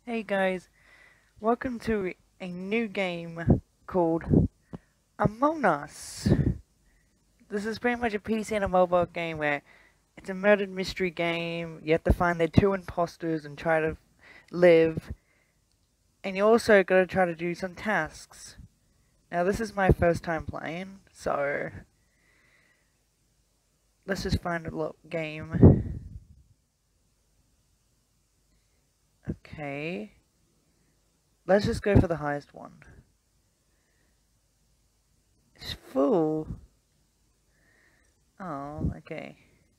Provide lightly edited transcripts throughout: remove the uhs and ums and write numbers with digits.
Hey guys, welcome to a new game called Among Us. This is pretty much a PC and a mobile game where it's a murder mystery game. You have to find the two imposters and try to live. And you also gotta try to do some tasks. Now this is my first time playing, so let's just find a game. Okay. Let's just go for the highest one. It's full. Oh, okay.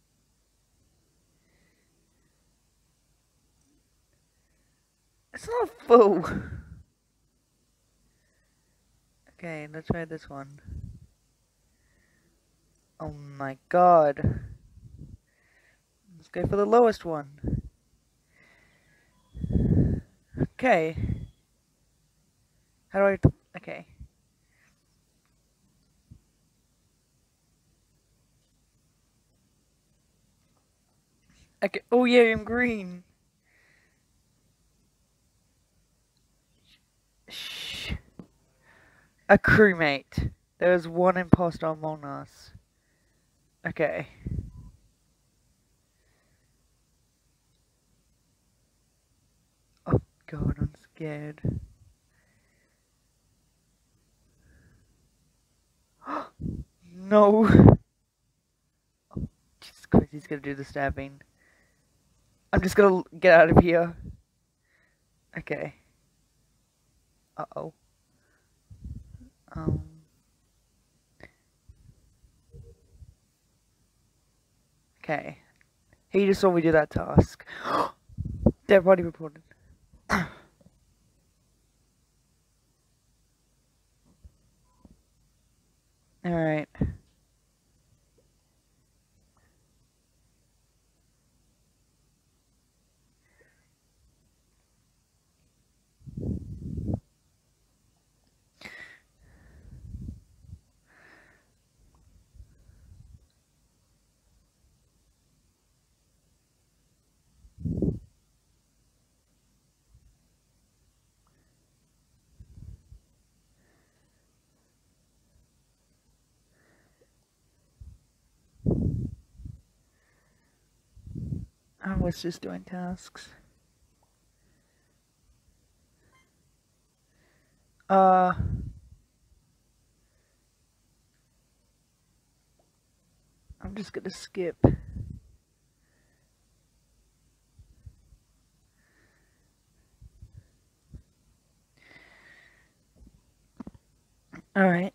It's not full. Okay, let's try this one. Oh my god. Let's go for the lowest one. Okay. How do I... Okay. Okay. Oh yeah, I'm green. Shh. A crewmate. There was one imposter among us. Okay. Oh god, I'm scared. No. Oh, Jesus Christ, he's gonna do the stabbing. I'm just gonna get out of here. Okay. Uh-oh. Um... Okay. He just saw me do that task. Dead body reported. Alright. I was just doing tasks. I'm just gonna skip. Alright.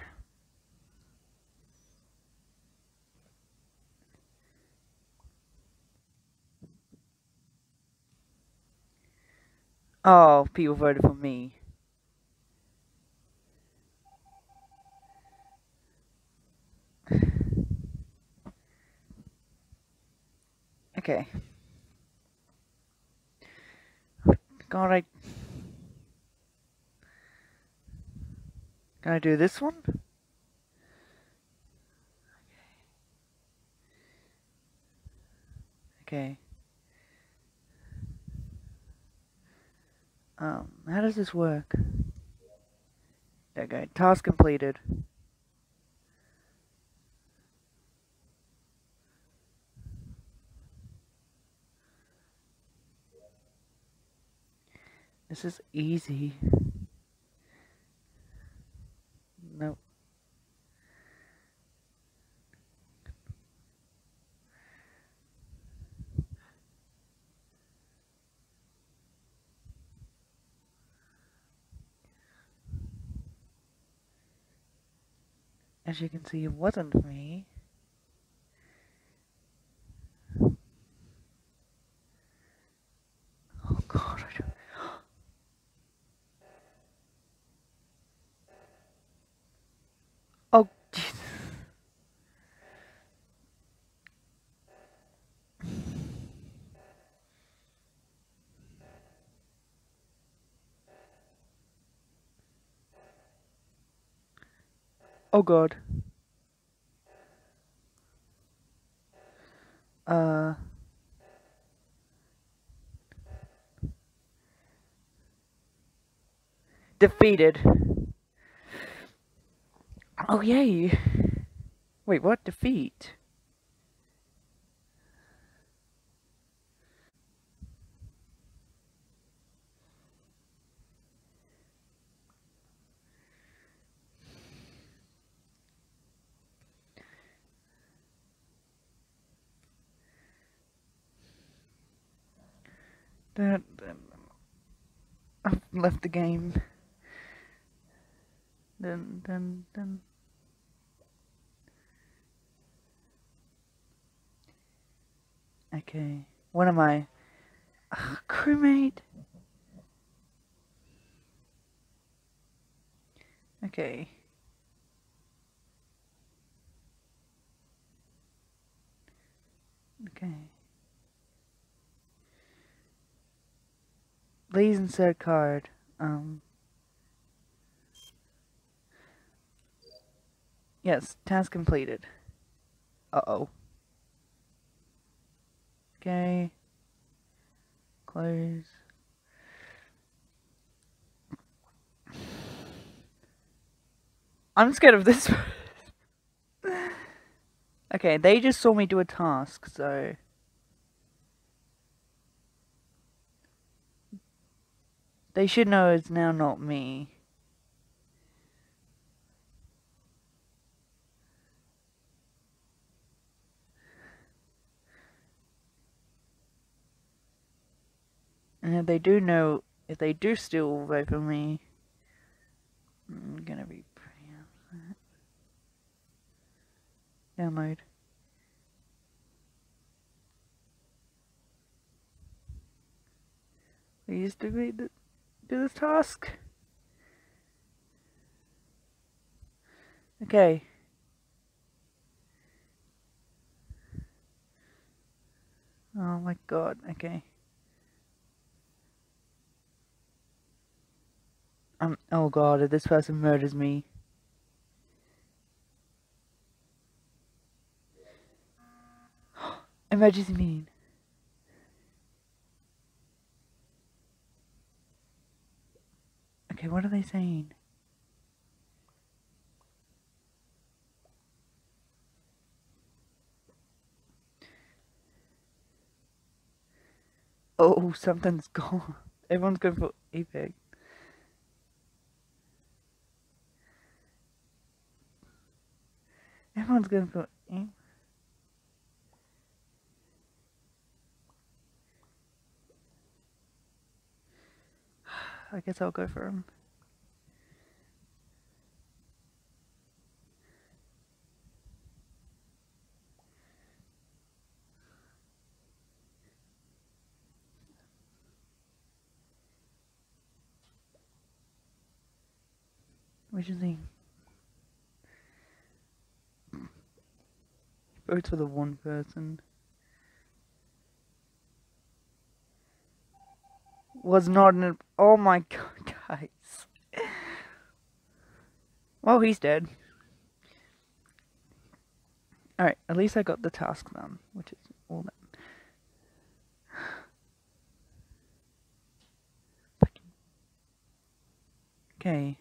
Oh, people voted for me. Okay. God, Can I do this one? Okay. How does this work? Okay, task completed. This is easy. Nope. As you can see, it wasn't me. Oh god, I don't... Oh, Jesus. Oh god. Uh... Defeated. Oh, yay. Wait, what? Defeat? I've left the game. Dun, dun, dun. Okay. What am I? Crewmate? Okay. Okay. Please insert card. Yes, task completed. Uh-oh. Okay. Close. I'm scared of this. Okay, they just saw me do a task, so... They should know it's now not me. And if they do know, if they do still vote for me, I'm gonna be pretty upset. Download. Please do this task. Okay. Oh my god, okay. Oh god, if this person murders me. Emergency meeting. Okay, what are they saying? Oh, something's gone. Everyone's going for Apex. Everyone's going for Apex. I guess I'll go for him. Which is he? Votes for the one person. Was not an... Oh my god, guys. Well, he's dead. Alright, at least I got the task done, which is all that. Okay.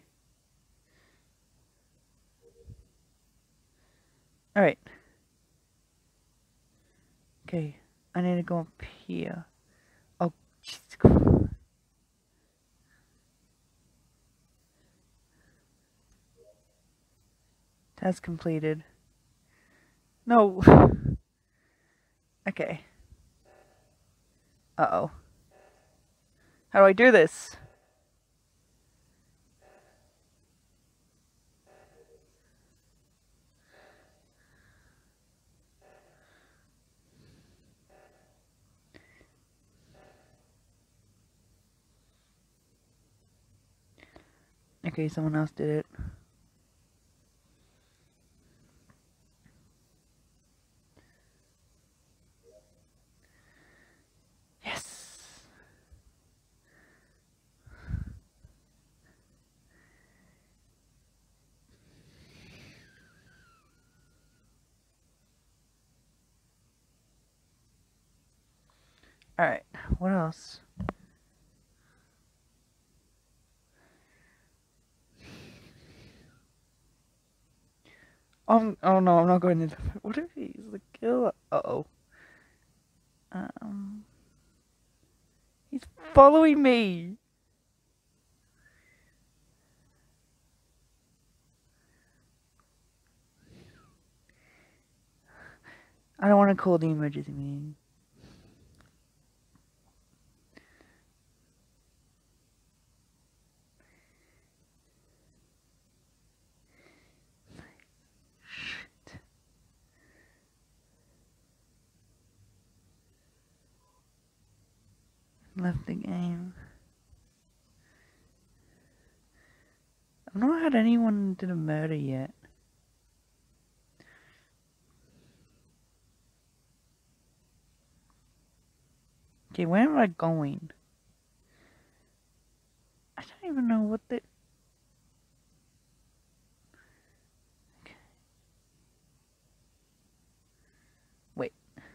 Alright. Okay, I need to go up here. Oh, Jesus. Task completed. No. Okay. Uh-oh. How do I do this? Okay, someone else did it. Yes! Alright, what else? Oh no, I'm not going into. What if he's the killer? Uh-oh. He's following me. I don't want to call the emergency meeting. Shit. Left the game. I've not had anyone did a murder yet. Okay, where am I going? I don't even know what the... Okay. Wait.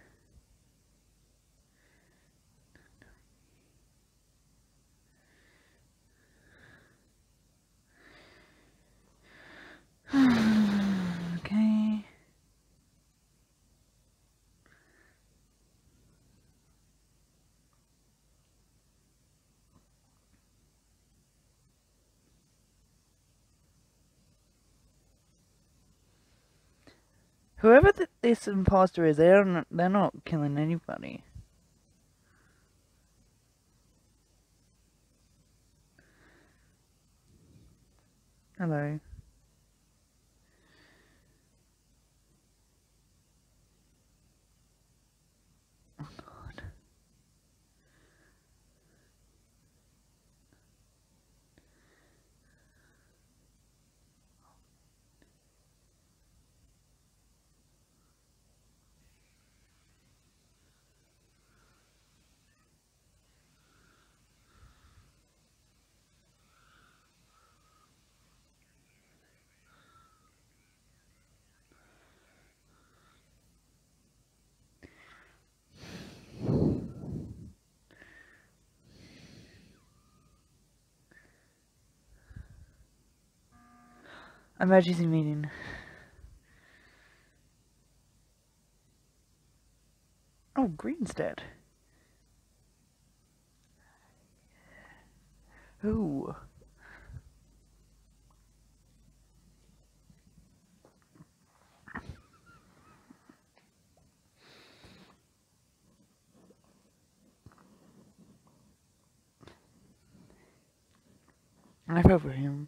Okay. Whoever this impostor is, they're not killing anybody. Hello. Oh God. Emergency meeting. Oh, Green's dead. Ooh. I vote for him.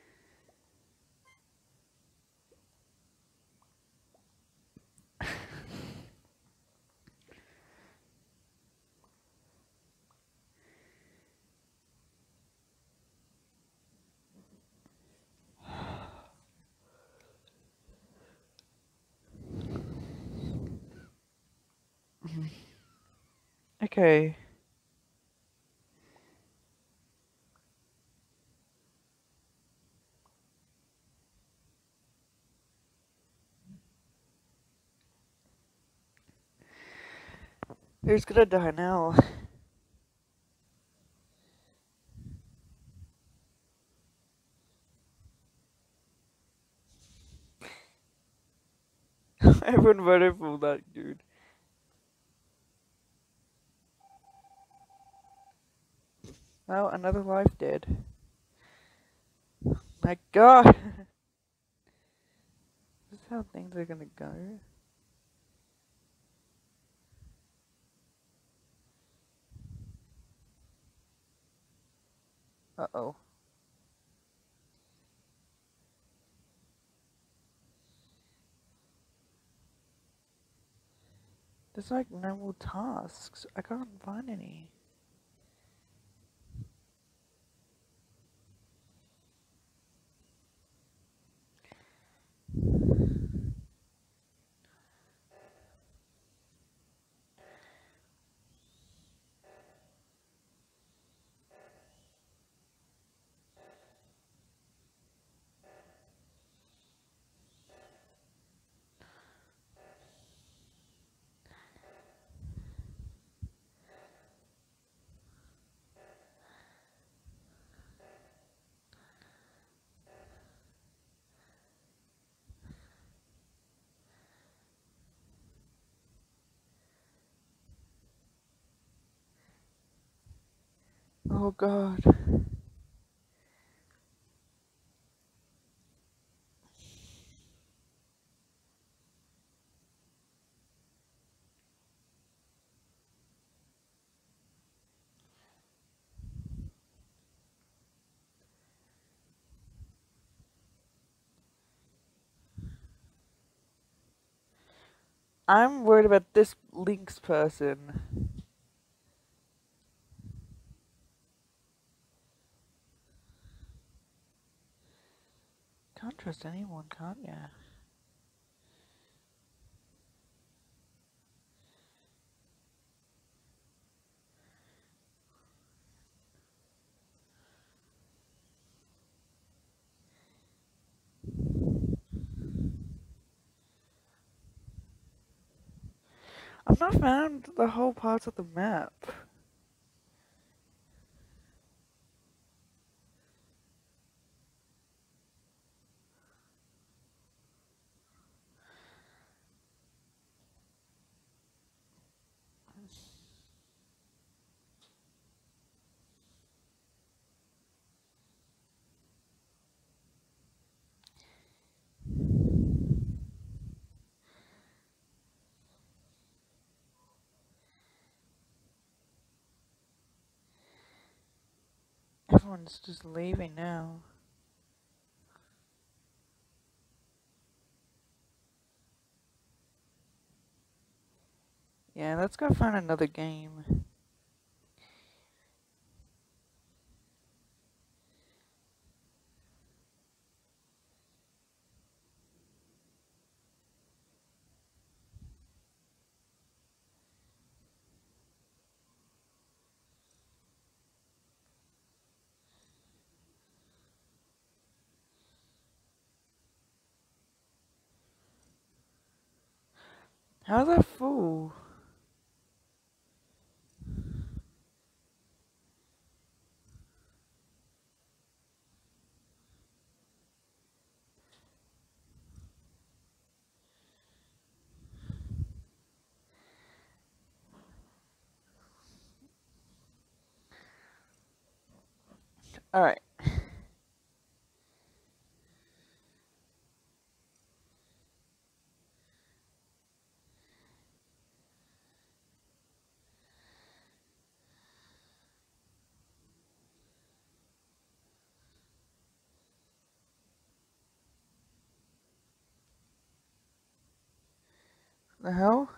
Okay. Who's gonna die now? Everyone voted for that dude. Well, another life dead. My God. This is how things are gonna go. Uh-oh. There's like no more tasks. I can't find any. Oh god. I'm worried about this Lynx person. Can't trust anyone, can't ya? I've not found the whole parts of the map. Everyone's just leaving now. Yeah, let's go find another game. How's that full? Alright. The hell?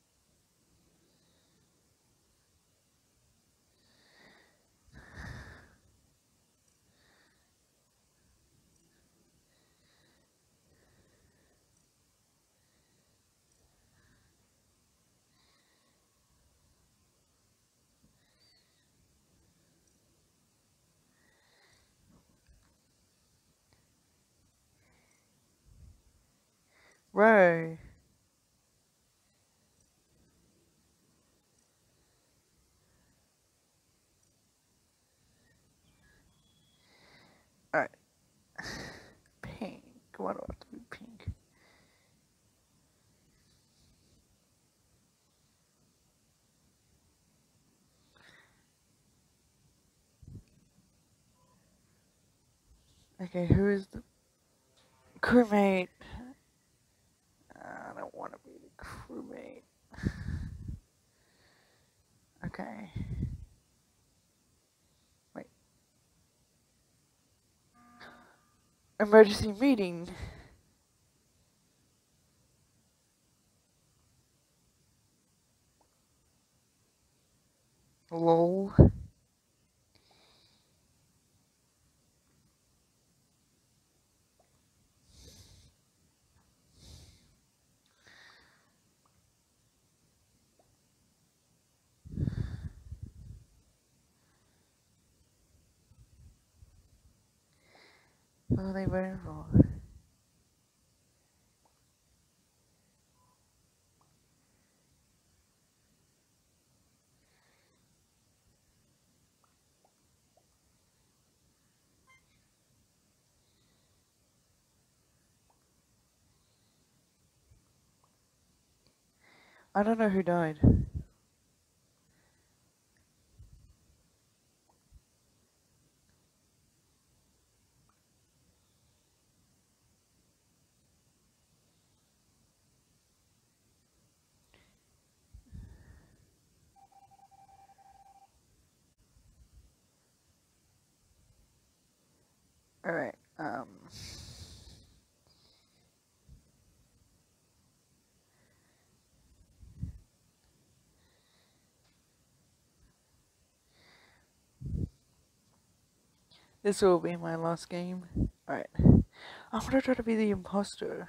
Bro. Alright. Pink. Why do I have to be pink? Okay, who is the crewmate? I don't want to be the crewmate. Okay. Wait. Emergency meeting. Lol. What are they waiting for? I don't know who died. This will be my last game. Alright. I'm gonna try to be the imposter.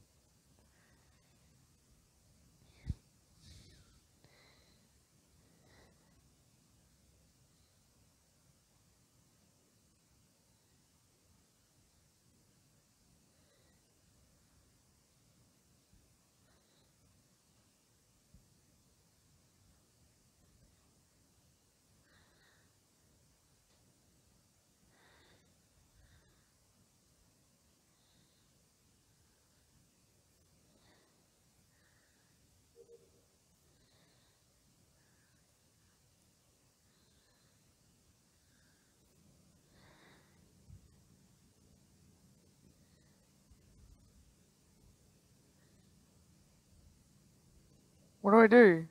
What do I do?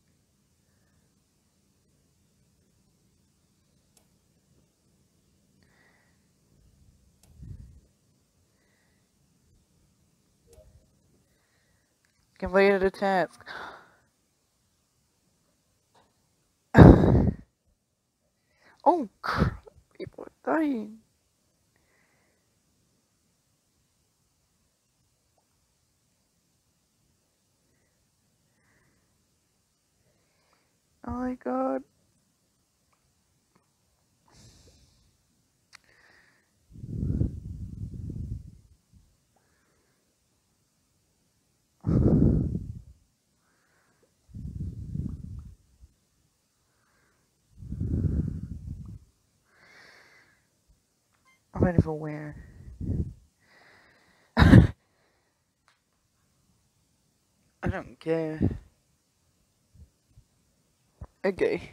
Completed a task. Oh crap, people are dying. Oh my god. I'm ready for where? I don't care. Okay.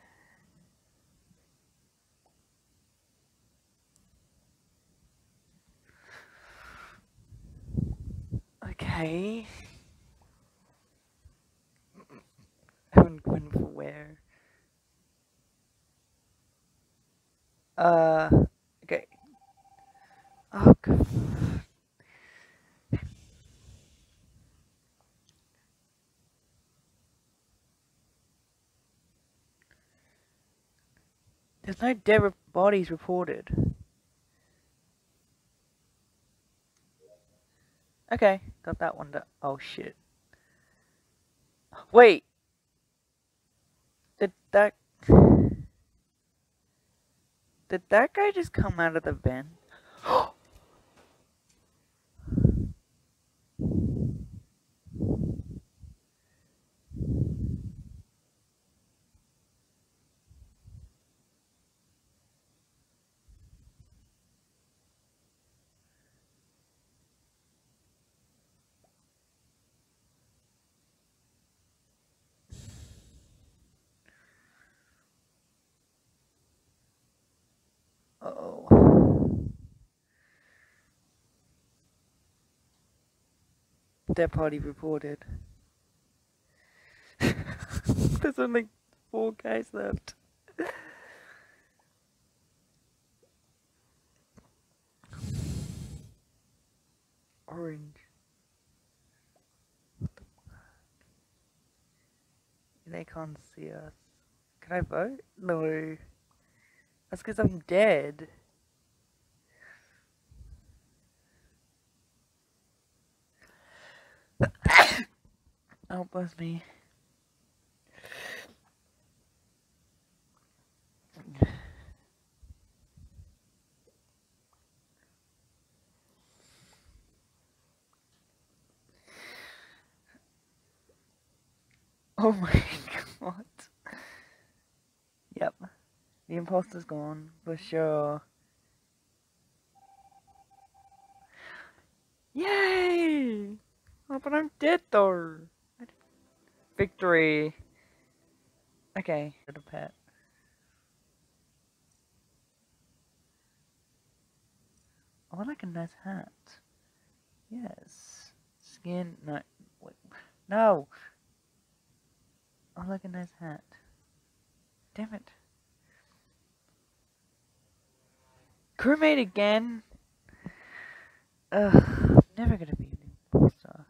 Okay. I'm going for where? Okay. Oh god. There's no dead bodies reported. Okay, got that one. Oh shit. Wait. Did that did that guy just come out of the vent? Oh. Dead party reported. There's only 4 guys left. Orange. They can't see us. Can I vote? No. That's because I'm dead. Oh, bless me. Oh my god. Yep. The imposter's gone, for sure. Yay! Oh, but I'm dead though. Victory. Okay. Get a pet. Oh, I like a nice hat. Yes. Skin. No. Wait. No! I like a nice hat. Damn it. Crewmate again? Ugh. Never gonna be an imposter.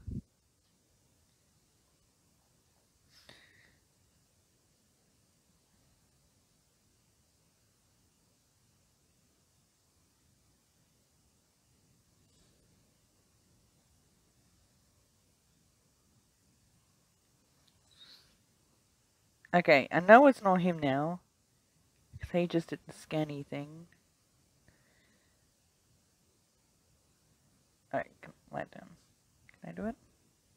Okay, I know it's not him now. Because he just did the scanny thing. Alright, lie down. Can I do it?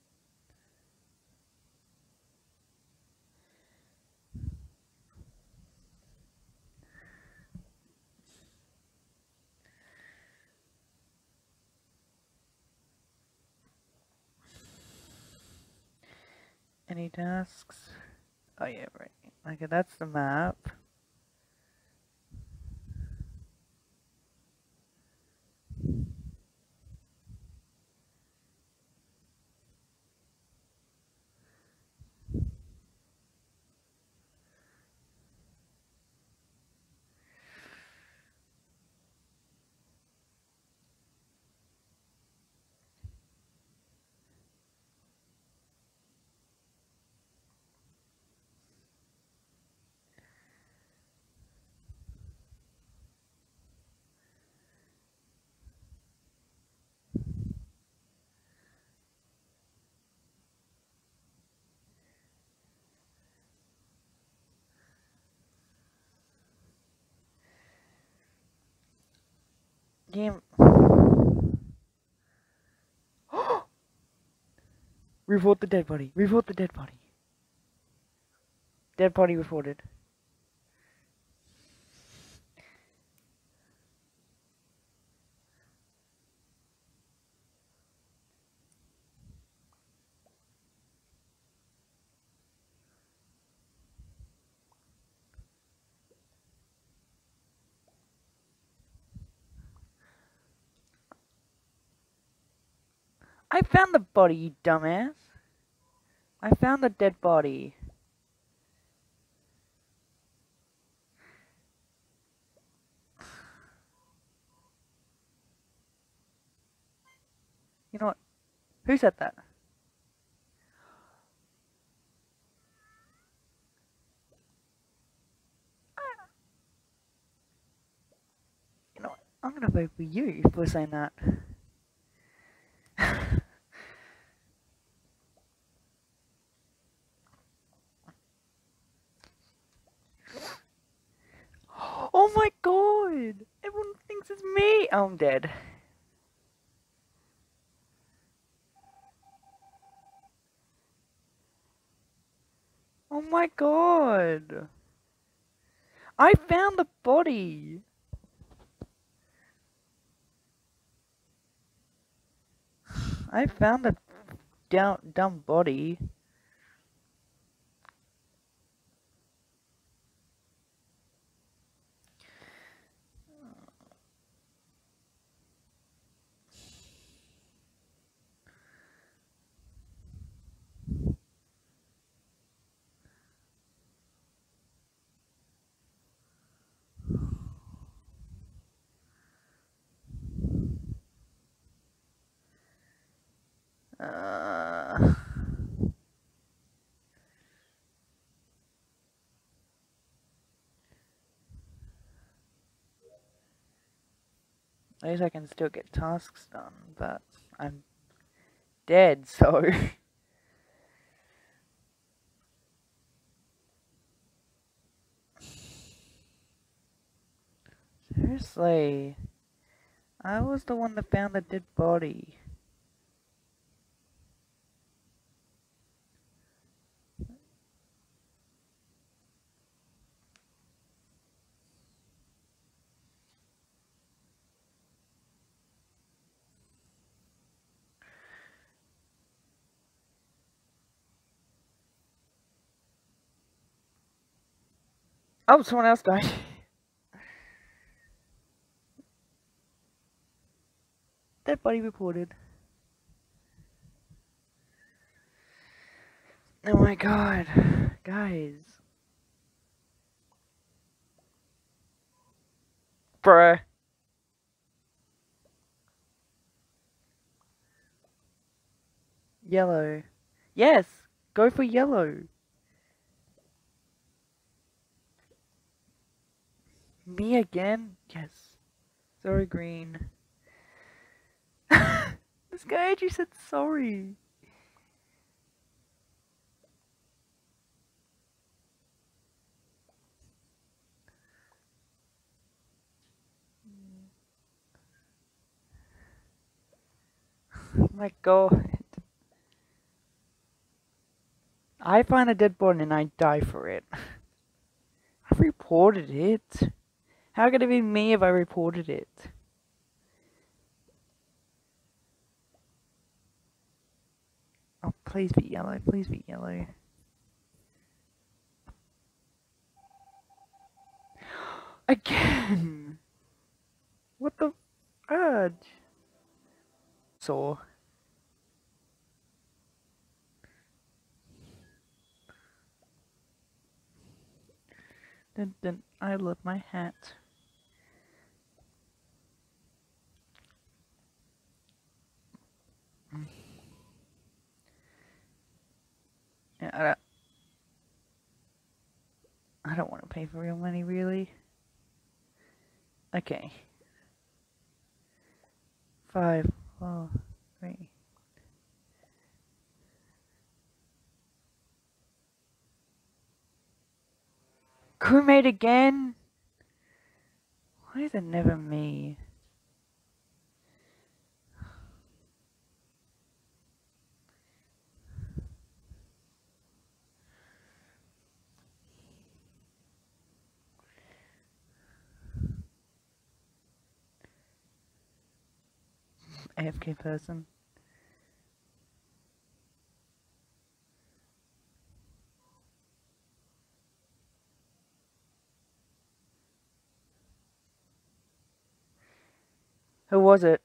Any tasks? Oh yeah, right. Okay, that's the map. Game. Report the dead body. Report the dead body. Dead body reported. I found the body, you dumbass. I found the dead body. You know what? Who said that? You know what? I'm gonna vote for you for saying that. Oh my god! Everyone thinks it's me! Oh, I'm dead. Oh my god! I found the body! I found the dumb body. At least I can still get tasks done, but I'm dead, so... Seriously. I was the one that found the dead body. Oh, someone else died. Dead body reported. Oh my god. Guys. Bruh. Yellow. Yes! Go for yellow. Me again? Yes. Sorry, green. This guy actually said sorry. my god. I find a dead body and I die for it. I've reported it. How could it be me if I reported it? Oh, please be yellow. Please be yellow. Again! What the fudge? So. Then I love my hat. Yeah, I don't want to pay for real money, really. Okay. 5, 4, 3. Crewmate again? Why is it never me? AFK person. Who was it?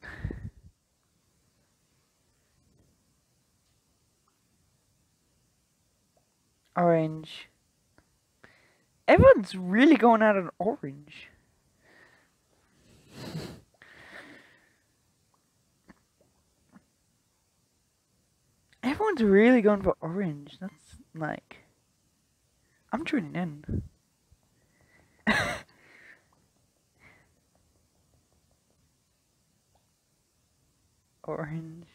Orange. Everyone's really going out on orange. Everyone's really going for orange. That's like... I'm tuning in. Orange.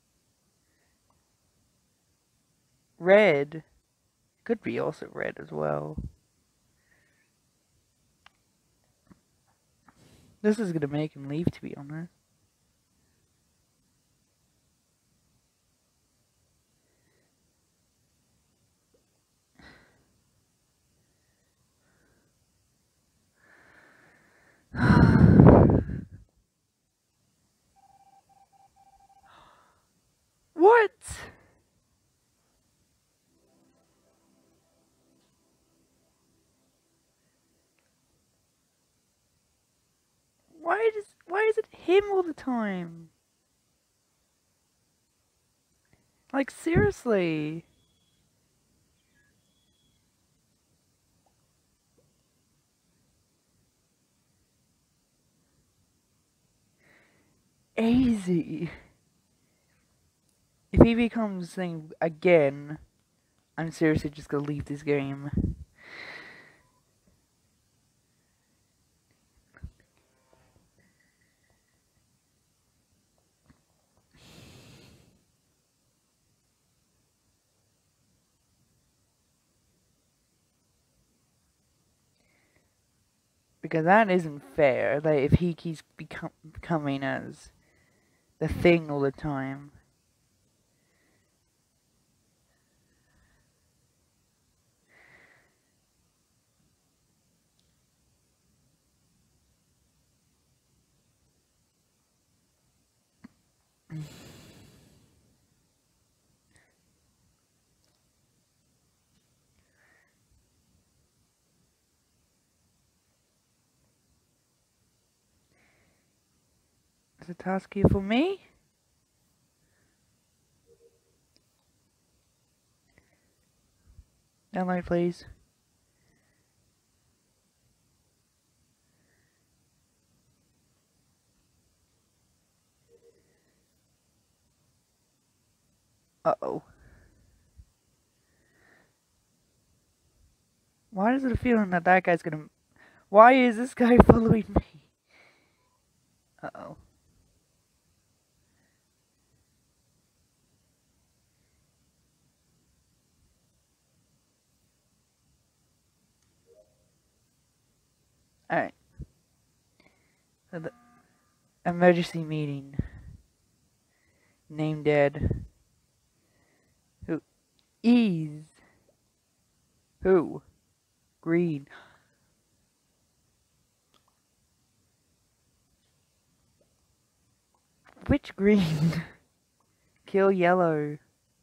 Red. Could be also red as well. This is gonna make him leave, to be honest. What? Why is it him all the time? Like, seriously. Easy. If he becomes thing again, I'm seriously just gonna leave this game. Because that isn't fair. Like, if he keeps becoming as the thing all the time. Is a task here for me? Download, please. Uh-oh. Why does it feel that that guy's gonna... Why is this guy following me? Uh-oh. Alright. So the emergency meeting. Name dead. Who is? Who? Green. Which green? Kill yellow.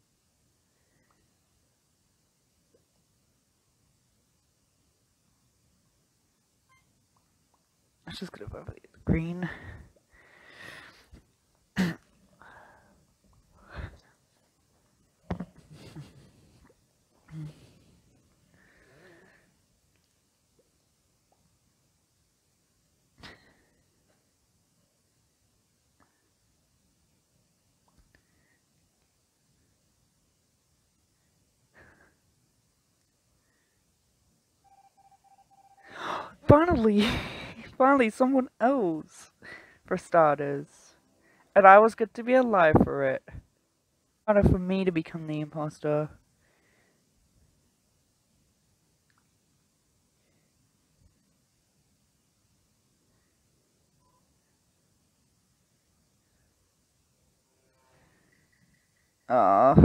Let's just go over the green. Finally! Finally, someone else! For starters. And I was good to be alive for it. Harder for me to become the impostor. Ah.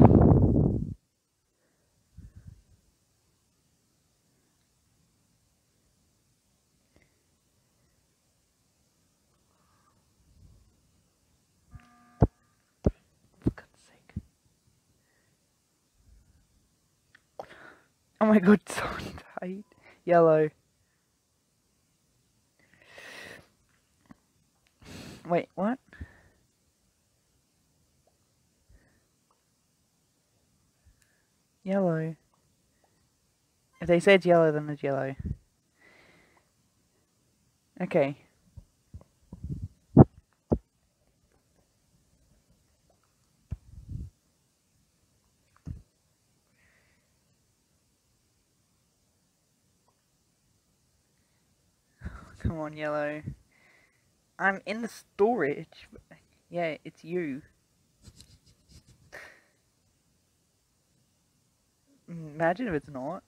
For God's sake. Oh my god, so tight. Yellow. Wait, what? Yellow. If they said yellow, then it's yellow. Okay. Come on, yellow. I'm in the storage. Yeah, it's you. Imagine if it's not.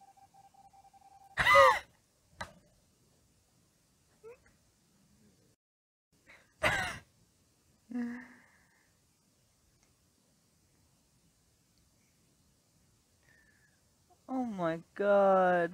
Oh my god.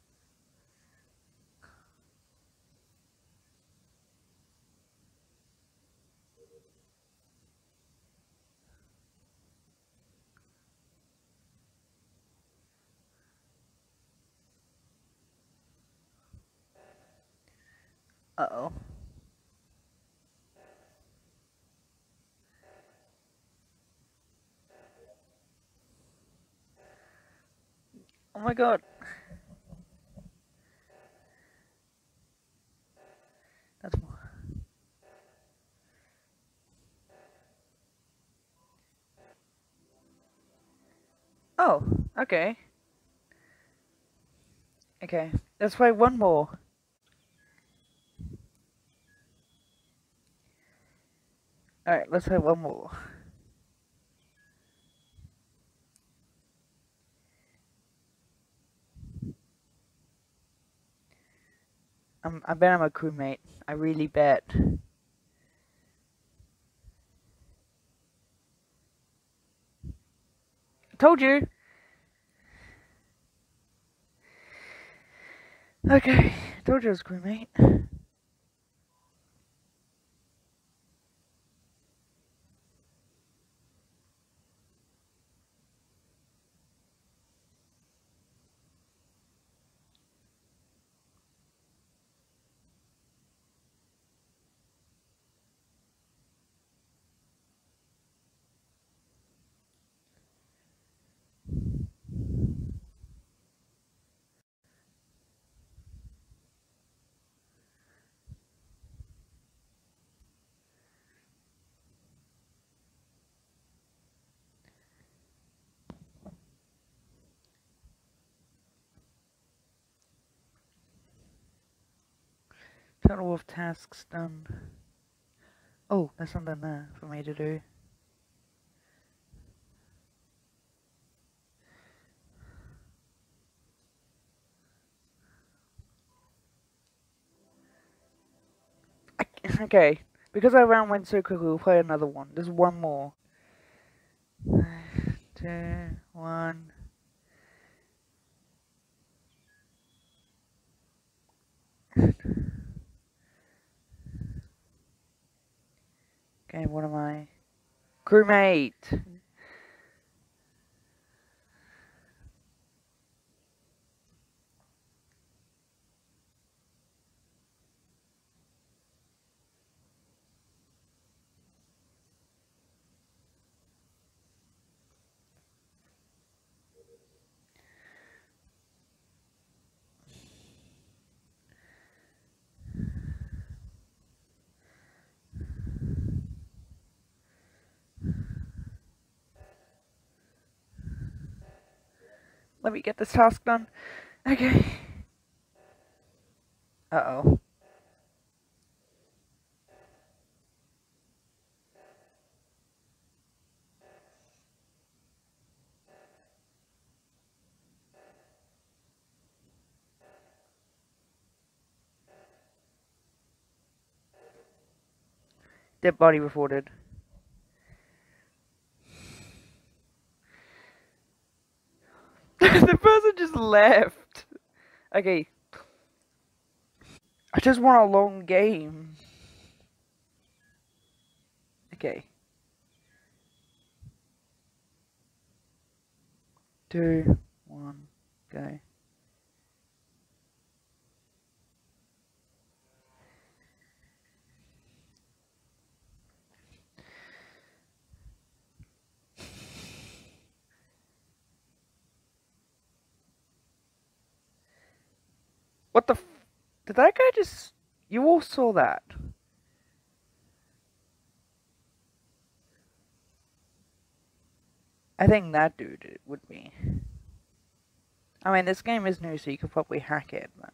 Uh-oh. Oh my god. That's more. Oh, okay. Okay. Let's play one more. Alright, let's play one more. I bet I'm a crewmate. I really bet. Told you! Okay, told you I was a crewmate. Total of tasks done. Oh, there's something there for me to do. Okay, Because our round went so quickly, we'll play another one. There's one more. 2, 1. Okay, what am I? Crewmate! Let me get this task done. Okay. Uh-oh. Dead body reported. The person just left. Okay. I just want a long game. Okay. 2, 1, go. What the f- Did that guy just... You all saw that? I think that dude it would be. I mean, this game is new, so you could probably hack it, but...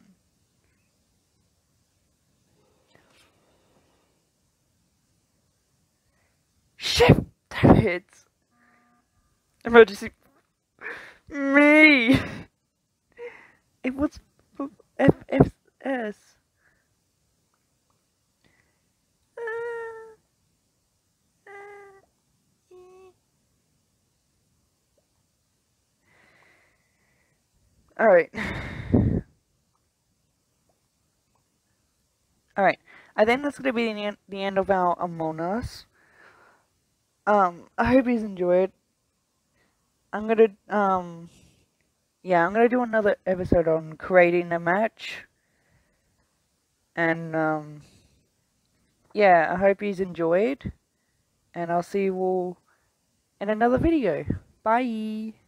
Shit! Damn it! Emergency... Me! It was... FFS. Alright. Alright. I think that's gonna be the end of our Among Us. I hope you enjoyed. I'm gonna, yeah, I'm gonna do another episode on creating a match. And, yeah, I hope you enjoyed. And I'll see you all in another video. Bye!